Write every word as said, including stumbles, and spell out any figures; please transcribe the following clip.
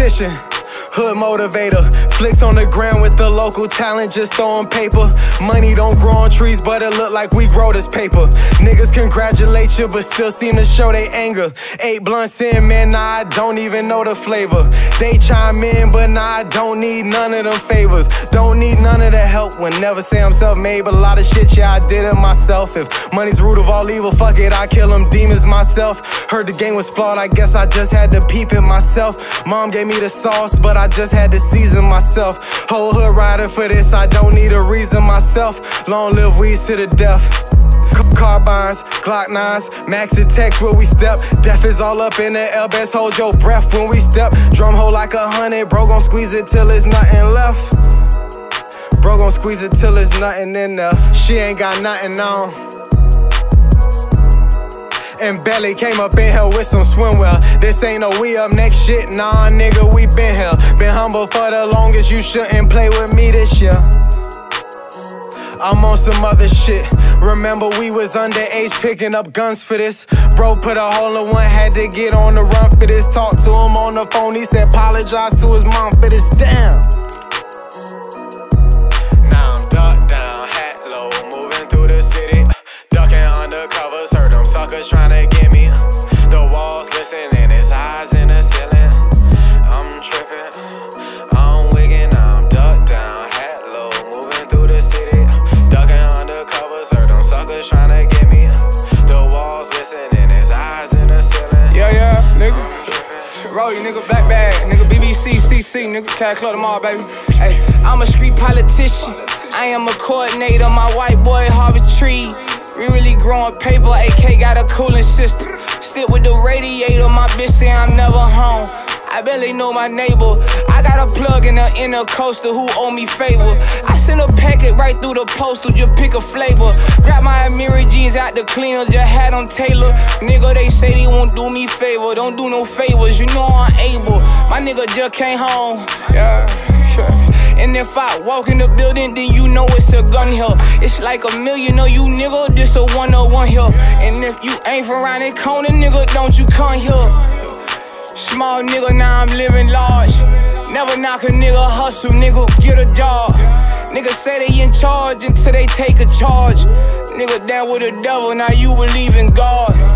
politician, hood motivator. Flicks on the ground with the local talent, just throwing paper. Money don't grow on trees, but it look like we grow this paper. Niggas congratulate you, but still seem to show they anger. Eight blunts in, man, nah, I don't even know the flavor. They chime in, but nah, I don't need none of them favors. Don't need none of the help, would never say I'm self-made, but a lot of shit, yeah, I did it myself. If money's root of all evil, fuck it, I kill them demons myself. Heard the game was flawed, I guess I just had to peep it myself. Mom gave me the sauce, but I just had to season myself. Whole hood riding for this, I don't need a reason myself. Long live weeds to the death. Carbines, Glock nines, Max and Tex where we step. Death is all up in the air, best hold your breath when we step. Drum hole like a hundred, bro gon' squeeze it till there's nothing left. Bro gon' squeeze it till there's nothing in there. She ain't got nothing on. And Belly came up in here with some swimwear. This ain't no we up next shit, nah nigga, we been here. Been humble for the longest, you shouldn't play with me this year. I'm on some other shit. Remember we was underage picking up guns for this. Bro put a hole in one, had to get on the run for this. Talked to him on the phone, he said apologize to his mom for this. Damn. Now I'm ducked down, hat low, moving through the city. Ducking undercovers, heard them suckers trying to get me. The walls listening, his eyes in the ceiling. I'm tripping, I'm wigging, I'm ducked down, hat low, moving through the city. Ducking undercovers, heard them suckers trying to get me. The walls listening, his eyes in the ceiling. Yeah, yeah, nigga. Roll you, nigga, back bag, nigga, B B C, C C, nigga, Cat Club them all, baby. Hey, I'm a street politician. I am a coordinator, my white boy Harvey Tree. We really growing paper, A K got a cooling system. Stick with the radiator, my bitch say I'm never home. I barely know my neighbor. I got a plug in the inner coaster who owe me favor. I send a packet right through the postal, just pick a flavor. Grab my Amiri jeans out the cleaner, just had on Taylor. Nigga, they say they won't do me favor. Don't do no favors, you know I'm able. My nigga just came home. Yeah, sure. And if I walk in the building, then you know it's a gun here. It's like a million of you nigga, this a one-on-one here. And if you ain't from around that corner, nigga, don't you come here. Small nigga, now I'm living large. Never knock a nigga, hustle, nigga, get a job. Niggas say they in charge until they take a charge. Nigga down with the devil, now you believe in God.